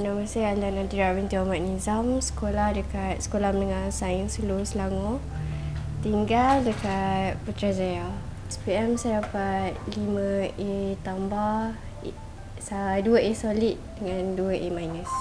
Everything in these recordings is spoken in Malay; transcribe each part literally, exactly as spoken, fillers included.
nama saya Alana Nadira binti Ahmad Nizam, sekolah dekat Sekolah Menengah Sains Hulu Selangor. Tinggal dekat Putrajaya. S P M saya dapat lima A tambah, dua A solid dengan dua A minus.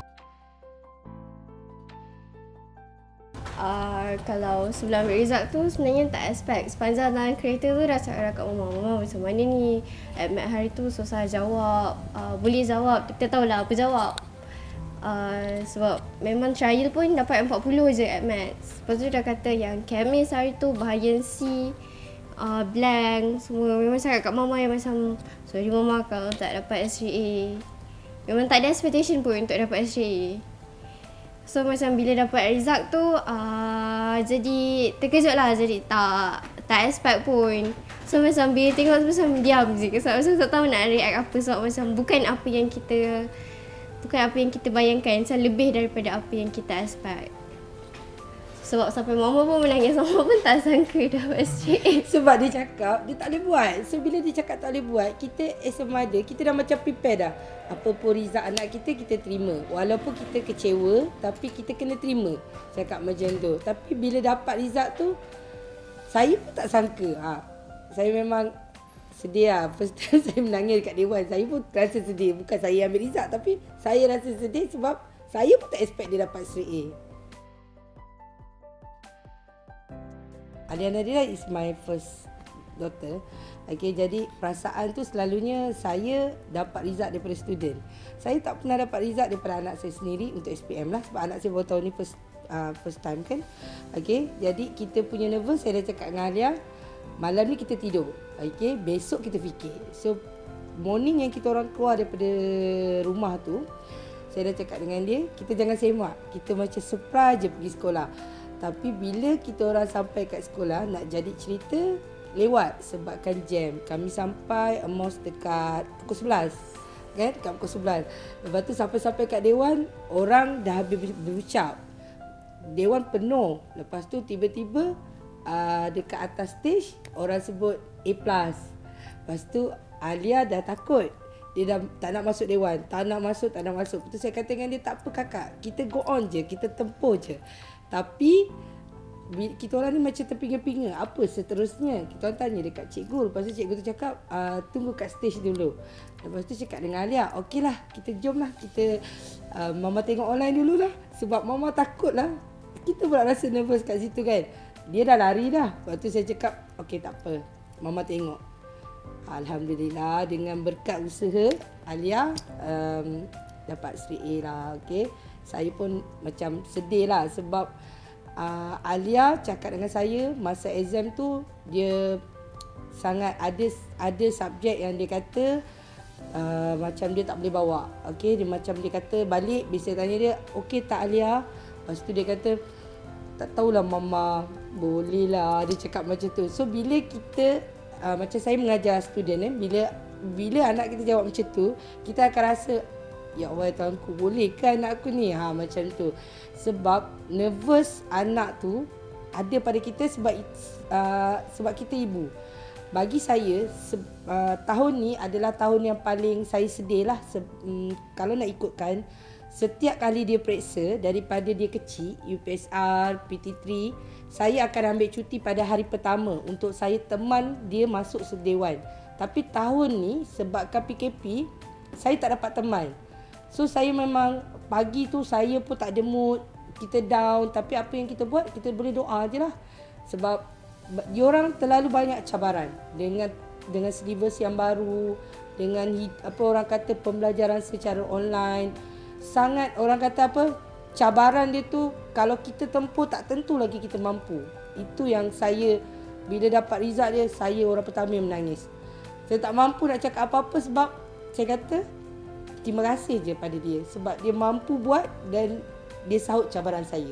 Uh, kalau sebelum ambil result tu sebenarnya tak expect. Sepanjang dalam kereta tu dah cakap kat mama, mama macam mana ni, admit hari tu susah jawab, uh, boleh jawab, kita tahulah apa jawab. Uh, sebab memang trial pun dapat empat puluh je at maths. Lepas tu dah kata yang chemist hari tu bahagian C, uh, blank semua. Memang cakap kat mama yang macam, sorry mama kalau tak dapat S three A. Memang tak ada expectation pun untuk dapat S three A. So macam bila dapat result tu uh, jadi terkejut lah, jadi tak tak expect pun. So macam bila tengok tu macam diam je, sebab macam tak tahu nak react apa, sebab macam bukan apa yang kita bukan apa yang kita bayangkan, macam lebih daripada apa yang kita expect. Sebab sampai mama pun menangis, mama pun tak sangka dapat S three A. Sebab dia cakap dia tak boleh buat. So bila dia cakap tak boleh buat, kita as a mother, kita dah macam prepare dah. Apa pun result anak kita, kita terima. Walaupun kita kecewa, tapi kita kena terima. Cakap macam tu. Tapi bila dapat result tu, saya pun tak sangka. Ha, saya memang sedih lah. First time saya menangis dekat Dewan, saya pun rasa sedih. Bukan saya ambil result, tapi saya rasa sedih sebab saya pun tak expect dia dapat S three A. Alana Nadira is my first daughter. Okay, jadi perasaan tu selalunya saya dapat result daripada student. Saya tak pernah dapat result daripada anak saya sendiri untuk S P M lah. Sebab anak saya baru tahun ni first, uh, first time kan. Okay, jadi kita punya nervous, saya dah cakap dengan Alia, malam ni kita tidur. Okay, besok kita fikir. So, morning yang kita orang keluar daripada rumah tu, saya dah cakap dengan dia, kita jangan semak. Kita macam surprise je pergi sekolah. Tapi bila kita orang sampai kat sekolah, nak jadi cerita, lewat sebabkan jam. Kami sampai almost dekat pukul sebelas. Kan? Dekat pukul sebelas. Lepas tu sampai-sampai kat Dewan, orang dah habis berucap. Dewan penuh. Lepas tu tiba-tiba uh, dekat atas stage, orang sebut A plus. Lepas tu Alia dah takut. Dia dah tak nak masuk Dewan. Tak nak masuk, tak nak masuk. Lepas tu saya kata dengan dia, tak apa kakak. Kita go on je. Kita tempuh je. Tapi kita orang ni macam terpinga-pinga. Apa seterusnya? Kita orang tanya dekat cikgu. Lepas tu cikgu tu cakap, uh, tunggu kat stage dulu. Lepas tu cakap dengan Alia, okey lah, kita jom lah. Kita, uh, mama tengok online dulu lah. Sebab mama takut lah. Kita pula rasa nervous kat situ kan. Dia dah lari dah. Lepas tu saya cakap, okey tak apa, mama tengok. Alhamdulillah, dengan berkat usaha Alia um, dapat S three A lah. Okay. Saya pun macam sedih lah sebab uh, Alia cakap dengan saya masa exam tu, dia sangat ada ada subjek yang dia kata uh, macam dia tak boleh bawa. Okay, dia macam dia kata balik, bila saya tanya dia, okey tak Alia? Lepas tu dia kata, tak tahulah mama, boleh lah. Dia cakap macam tu. So bila kita, uh, macam saya mengajar student eh, bila bila anak kita jawab macam tu, kita akan rasa, ya Allah Tuhanku, boleh ke anak aku ni? Ha, macam tu. Sebab nervous anak tu ada pada kita sebab uh, sebab kita ibu. Bagi saya, se, uh, tahun ni adalah tahun yang paling saya sedih lah. Se, um, kalau nak ikutkan, setiap kali dia periksa, daripada dia kecil, U P S R, P T three, saya akan ambil cuti pada hari pertama untuk saya teman dia masuk sedewan. Tapi tahun ni, sebabkan P K P, saya tak dapat teman. So saya memang pagi tu saya pun tak ada mood, kita down. Tapi apa yang kita buat, kita boleh doa je lah. Sebab diorang terlalu banyak cabaran dengan dengan syllabus yang baru, dengan apa orang kata pembelajaran secara online. Sangat orang kata apa, cabaran dia tu kalau kita tempuh tak tentu lagi kita mampu. Itu yang saya, bila dapat result dia, saya orang pertama yang menangis. Saya tak mampu nak cakap apa-apa sebab saya kata terima kasih je pada dia sebab dia mampu buat dan dia sahut cabaran saya.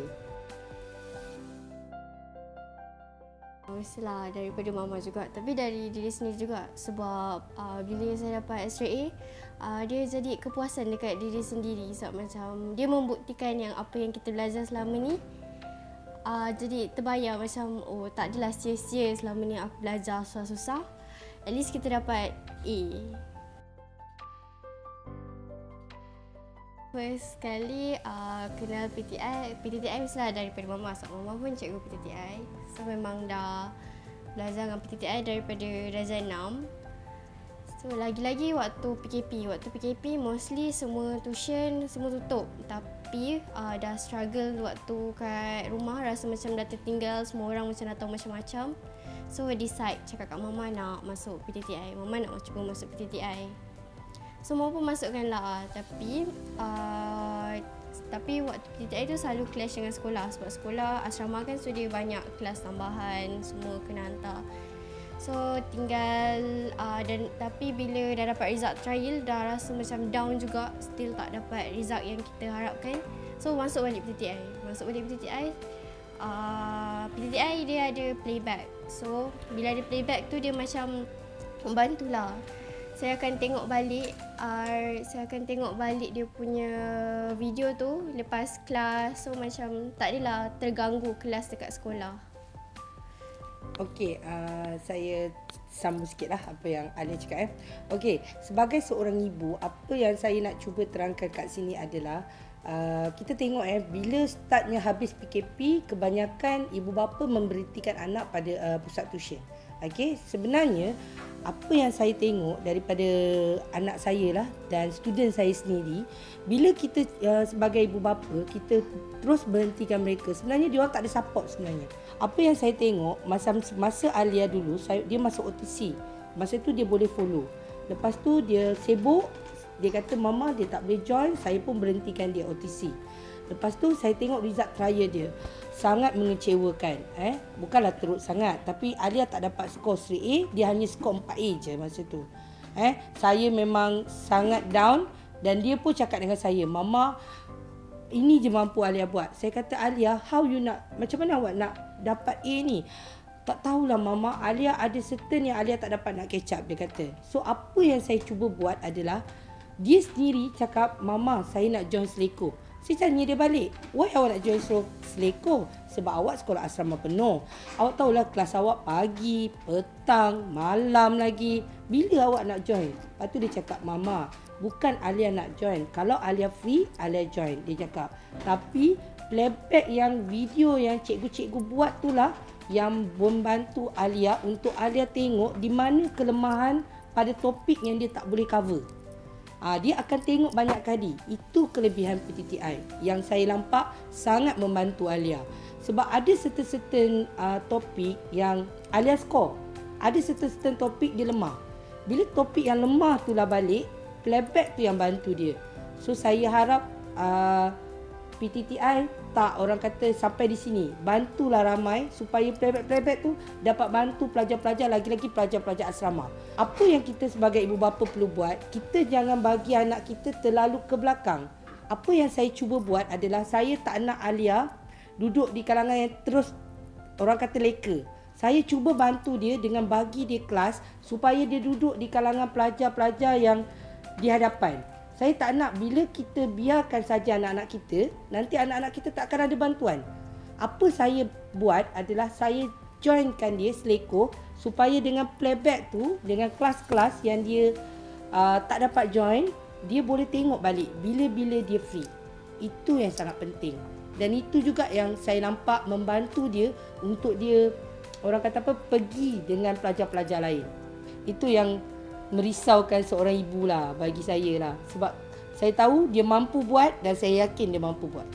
Mestilah daripada mama juga, tapi dari diri sendiri juga. Sebab uh, bila saya dapat S three A, uh, dia jadi kepuasan dekat diri sendiri. Sebab macam dia membuktikan yang apa yang kita belajar selama ni, uh, jadi terbayar macam, oh tak adalah sia-sia selama ni aku belajar susah-susah. At least kita dapat A. First sekali uh, kenal P T I, P T T I mestilah daripada mama. Sebab mama pun cikgu P T T I. So memang dah belajar dengan P T T I daripada darjah enam. So lagi-lagi waktu P K P. Waktu P K P mostly semua tuition semua tutup. Tapi uh, dah struggle waktu kat rumah, rasa macam dah tertinggal, semua orang macam dah tahu macam-macam. So decide cakap kat mama nak masuk P T T I. Mama nak cuba masuk P T T I. Semua pun masukkan lah, tapi uh, tapi waktu P T T I tu selalu clash dengan sekolah. Sebab sekolah asrama kan, so dia banyak kelas tambahan, semua kena hantar. So tinggal uh, dan tapi bila dah dapat result trial, dah rasa macam down juga, still tak dapat result yang kita harapkan. So masuk balik P T T I. Masuk balik P T T I, uh, P T T I dia ada playback. So bila ada playback tu dia macam membantulah. Saya akan tengok balik, uh, saya akan tengok balik dia punya video tu lepas kelas. So macam tak adalah terganggu kelas dekat sekolah. Okey, uh, saya sambung sikit lah apa yang Alia cakap. Eh. Okey, sebagai seorang ibu, apa yang saya nak cuba terangkan kat sini adalah uh, kita tengok eh bila startnya habis P K P, kebanyakan ibu bapa memberhentikan anak pada uh, pusat tuition. Okey, sebenarnya apa yang saya tengok daripada anak saya lah dan student saya sendiri, bila kita uh, sebagai ibu bapa kita terus berhentikan mereka, sebenarnya dia orang tak ada support sebenarnya. Apa yang saya tengok masa masa Alia dulu, saya, dia masuk O T C. Masa tu dia boleh follow. Lepas tu dia sibuk, dia kata mama dia tak boleh join, saya pun berhentikan dia O T C. Lepas tu saya tengok result trial dia, sangat mengecewakan. Eh, bukanlah teruk sangat, tapi Alia tak dapat skor straight A, dia hanya skor empat A je masa tu. Eh, saya memang sangat down dan dia pun cakap dengan saya, mama, ini je mampu Alia buat. Saya kata, Alia, how you nak, macam mana awak nak dapat A ni? Tak tahulah mama, Alia ada certain yang Alia tak dapat nak catch up, dia kata. So apa yang saya cuba buat adalah, dia sendiri cakap, mama saya nak join Seleko. Saya tanya dia balik, why awak nak join Seleko? Sebab awak sekolah asrama penuh. Awak tahulah kelas awak pagi, petang, malam lagi. Bila awak nak join? Lepas tu dia cakap, mama, bukan Alia nak join. Kalau Alia free, Alia join. Dia cakap, tapi playback yang video yang cikgu-cikgu buat tu lah yang membantu Alia untuk Alia tengok di mana kelemahan pada topik yang dia tak boleh cover. Ha, dia akan tengok banyak kali. Itu kelebihan P T T I yang saya nampak sangat membantu Alia. Sebab ada certain-certain uh, topik yang Alia score, ada certain-certain topik dia lemah. Bila topik yang lemah tu lah balik, playback tu yang bantu dia. So saya harap uh, P T T I tak, orang kata sampai di sini, bantulah ramai supaya playback-playback tu dapat bantu pelajar-pelajar, lagi-lagi pelajar-pelajar asrama. Apa yang kita sebagai ibu bapa perlu buat, kita jangan bagi anak kita terlalu ke belakang. Apa yang saya cuba buat adalah, saya tak nak Alia duduk di kalangan yang terus orang kata leka. Saya cuba bantu dia dengan bagi dia kelas supaya dia duduk di kalangan pelajar-pelajar yang di hadapan. Saya tak nak bila kita biarkan saja anak-anak kita, nanti anak-anak kita tak akan ada bantuan. Apa saya buat adalah saya joinkan dia Seleko supaya dengan playback tu, dengan kelas-kelas yang dia uh, tak dapat join, dia boleh tengok balik bila-bila dia free. Itu yang sangat penting. Dan itu juga yang saya nampak membantu dia untuk dia, orang kata apa, pergi dengan pelajar-pelajar lain. Itu yang merisaukan seorang ibu lah bagi saya lah. Sebab saya tahu dia mampu buat dan saya yakin dia mampu buat.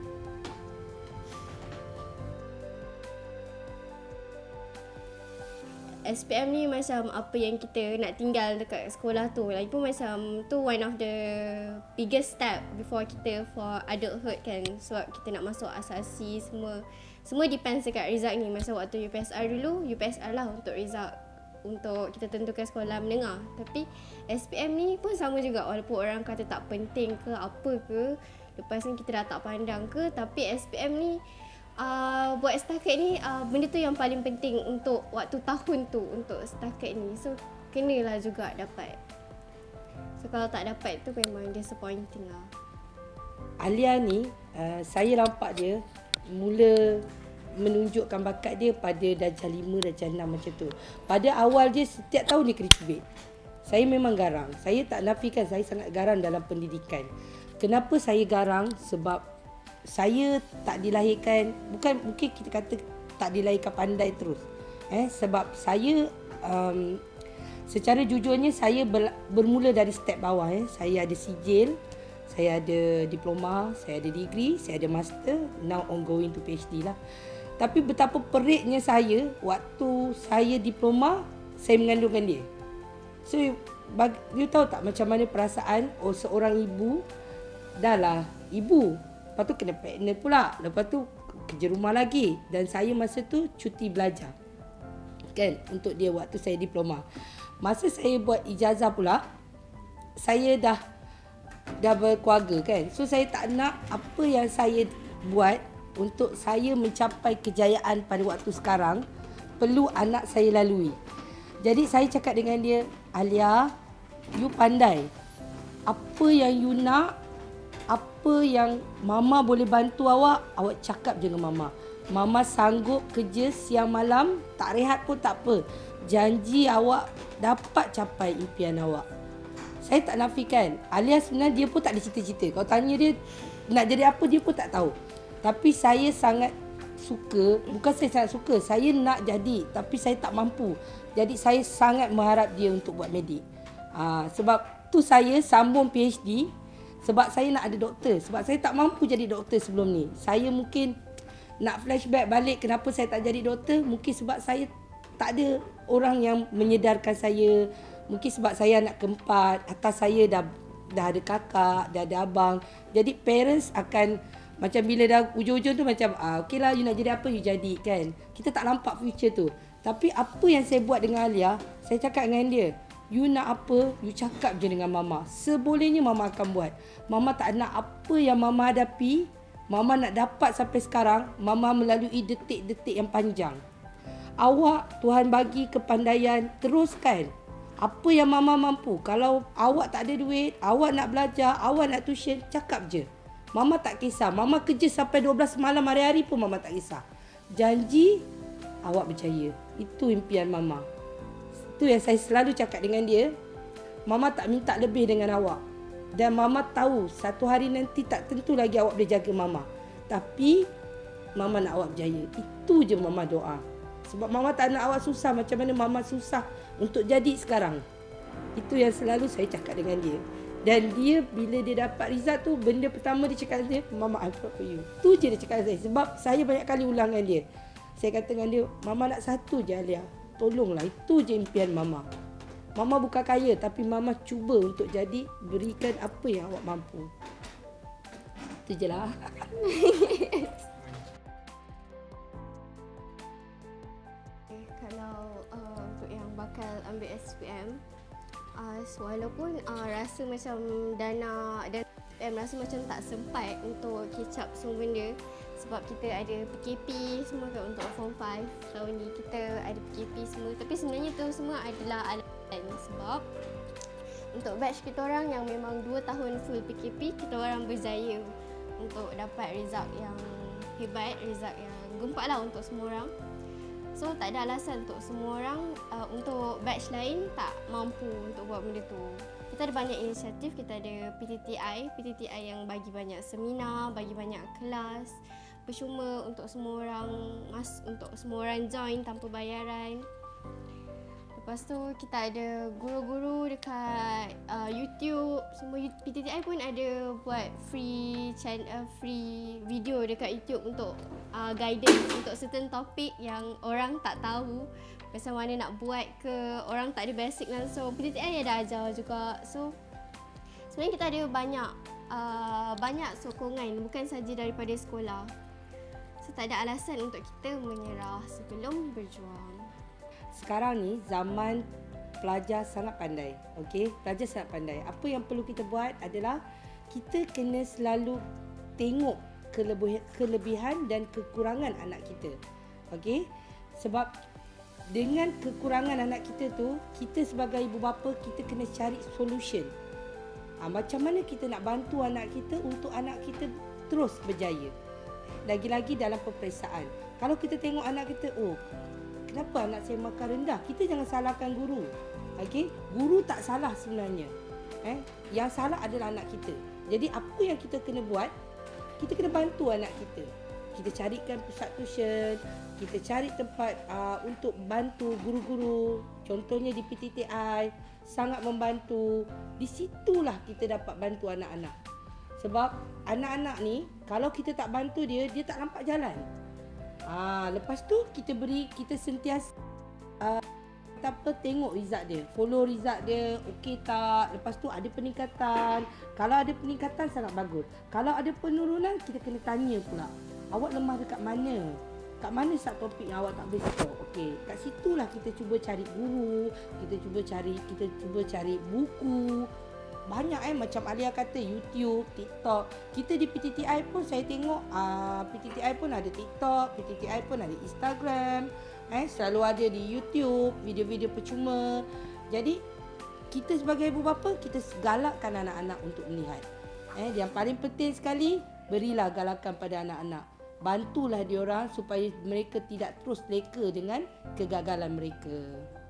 S P M ni macam apa yang kita nak tinggal dekat sekolah tu. Lagipun macam tu one of the biggest step before kita for adulthood kan. Sebab kita nak masuk asasi semua. Semua depends dekat result ni. Masa waktu U P S R dulu, U P S R lah untuk result, untuk kita tentukan sekolah menengah. Tapi S P M ni pun sama juga, walaupun orang kata tak penting ke apa ke, lepas ni kita dah tak pandang ke, tapi S P M ni uh, buat setakat ni uh, benda tu yang paling penting untuk waktu tahun tu, untuk setakat ni. So kenalah juga dapat. So kalau tak dapat tu memang disappointing lah. Alia ni uh, saya nampak dia mula menunjukkan bakat dia pada darjah lima, darjah enam macam tu. Pada awal dia setiap tahun dia kena cubit. Saya memang garang. Saya tak nafikan saya sangat garang dalam pendidikan. kenapa saya garang? Sebab saya tak dilahirkan, bukan mungkin kita kata tak dilahirkan pandai terus. Eh, sebab saya um, secara jujurnya saya ber, bermula dari step bawah. Eh. Saya ada sijil, saya ada diploma, saya ada degree, saya ada master, now ongoing to PhD lah. Tapi betapa peritnya saya waktu saya diploma, saya mengandungkan dia. So, bagi, you tahu tak macam mana perasaan oh seorang ibu, dah lah ibu, lepas tu kena pregnant pula, lepas tu kerja rumah lagi. Dan saya masa tu cuti belajar kan, untuk dia waktu saya diploma. Masa saya buat ijazah pula, saya dah dah berkeluarga kan. So saya tak nak apa yang saya buat untuk saya mencapai kejayaan pada waktu sekarang perlu anak saya lalui. Jadi saya cakap dengan dia, Alia, you pandai. Apa yang you nak, apa yang mama boleh bantu awak, awak cakap je dengan mama. Mama sanggup kerja siang malam, tak rehat pun tak apa. Janji awak dapat capai impian awak. Saya tak nafikan. Alia sebenarnya dia pun tak ada cita-cita. Kalau tanya dia nak jadi apa, dia pun tak tahu. Tapi saya sangat suka, bukan saya sangat suka, saya nak jadi tapi saya tak mampu. Jadi saya sangat mengharap dia untuk buat medik. Ha, sebab tu saya sambung PhD, sebab saya nak ada doktor. Sebab saya tak mampu jadi doktor sebelum ni. Saya mungkin nak flashback balik kenapa saya tak jadi doktor, mungkin sebab saya tak ada orang yang menyedarkan saya. Mungkin sebab saya anak keempat, atas saya dah dah ada kakak, dah ada abang. Jadi parents akan macam bila dah ujung-ujung tu macam ah, okey lah, you nak jadi apa you jadi kan. Kita tak nampak future tu. Tapi apa yang saya buat dengan Alia, saya cakap dengan dia, you nak apa, you cakap je dengan mama. Sebolehnya mama akan buat. Mama tak nak apa yang mama hadapi, mama nak dapat sampai sekarang, mama melalui detik-detik yang panjang. Awak Tuhan bagi kepandaian, teruskan. Apa yang mama mampu. Kalau awak tak ada duit, awak nak belajar, awak nak tuition, cakap je. Mama tak kisah. Mama kerja sampai dua belas malam hari-hari pun mama tak kisah. Janji, awak berjaya. Itu impian mama. Itu yang saya selalu cakap dengan dia. Mama tak minta lebih dengan awak. Dan mama tahu satu hari nanti tak tentu lagi awak boleh jaga mama. Tapi mama nak awak berjaya. Itu je mama doa. Sebab mama tak nak awak susah macam mana mama susah untuk jadi sekarang. Itu yang selalu saya cakap dengan dia. Dan dia bila dia dapat result tu, benda pertama dia cakap dengan saya, Mama, I'm proud for you. Tu je dia cakap dengan saya. Sebab saya banyak kali ulang dengan dia. Saya kata dengan dia, Mama nak satu je Alia. Tolonglah, itu je impian Mama. Mama bukan kaya, tapi Mama cuba untuk jadi, berikan apa yang awak mampu. Itu je lah. Kalau uh, untuk yang bakal ambil S P M, uh, walaupun uh, rasa macam dana dan S P M rasa macam tak sempat untuk catch up semua benda, sebab kita ada P K P semua kan untuk Form lima tahun ni, kita ada P K P semua. Tapi sebenarnya tu semua adalah alasan, sebab untuk batch kita orang yang memang dua tahun full P K P, kita orang berjaya untuk dapat result yang hebat, result yang gempak lah untuk semua orang. So tak ada alasan untuk semua orang, uh, untuk batch lain tak mampu untuk buat benda tu. Kita ada banyak inisiatif, kita ada P T T I, P T T I yang bagi banyak seminar, bagi banyak kelas percuma untuk semua orang, mas, untuk semua orang join tanpa bayaran. Lepas tu kita ada guru-guru dekat uh, YouTube, semua P T T I pun ada buat free channel, uh, free video dekat YouTube untuk uh, guidance untuk certain topik yang orang tak tahu macam mana nak buat ke, orang tak ada basic langsung. P T T I ada ajar juga. So sebenarnya kita ada banyak uh, banyak sokongan, bukan saja daripada sekolah. So tak ada alasan untuk kita menyerah sebelum berjuang. Sekarang ni zaman pelajar sangat pandai. Okey, pelajar sangat pandai. Apa yang perlu kita buat adalah kita kena selalu tengok kelebihan, kelebihan dan kekurangan anak kita. Okey? Sebab dengan kekurangan anak kita tu, kita sebagai ibu bapa kita kena cari solution. Ha, macam mana kita nak bantu anak kita untuk anak kita terus berjaya. Lagi-lagi dalam peperiksaan. Kalau kita tengok anak kita, oh, kenapa anak saya makan rendah? Kita jangan salahkan guru. Okey? Guru tak salah sebenarnya. Eh, yang salah adalah anak kita. Jadi apa yang kita kena buat, kita kena bantu anak kita. Kita carikan pusat tuition, kita cari tempat uh, untuk bantu guru-guru. Contohnya di P T T I, sangat membantu. Di situlah kita dapat bantu anak-anak. Sebab anak-anak ni, kalau kita tak bantu dia, dia tak nampak jalan. Ah, lepas tu kita beri, kita sentiasa uh, apa, tengok result dia, follow result dia, okey tak, lepas tu ada peningkatan. Kalau ada peningkatan sangat bagus. Kalau ada penurunan, kita kena tanya pula, awak lemah dekat mana? Kat mana sat topik yang awak tak boleh score? Okey, kat situlah kita cuba cari guru, kita cuba cari kita cuba cari buku. Banyak eh, macam Alia kata YouTube, TikTok. Kita di P T T I pun saya tengok uh, P T T I pun ada TikTok, P T T I pun ada Instagram. Eh, selalu ada di YouTube, video-video percuma. Jadi, kita sebagai ibu bapa, kita galakkan anak-anak untuk melihat. Eh, yang paling penting sekali, berilah galakan pada anak-anak. Bantulah diorang supaya mereka tidak terus leka dengan kegagalan mereka.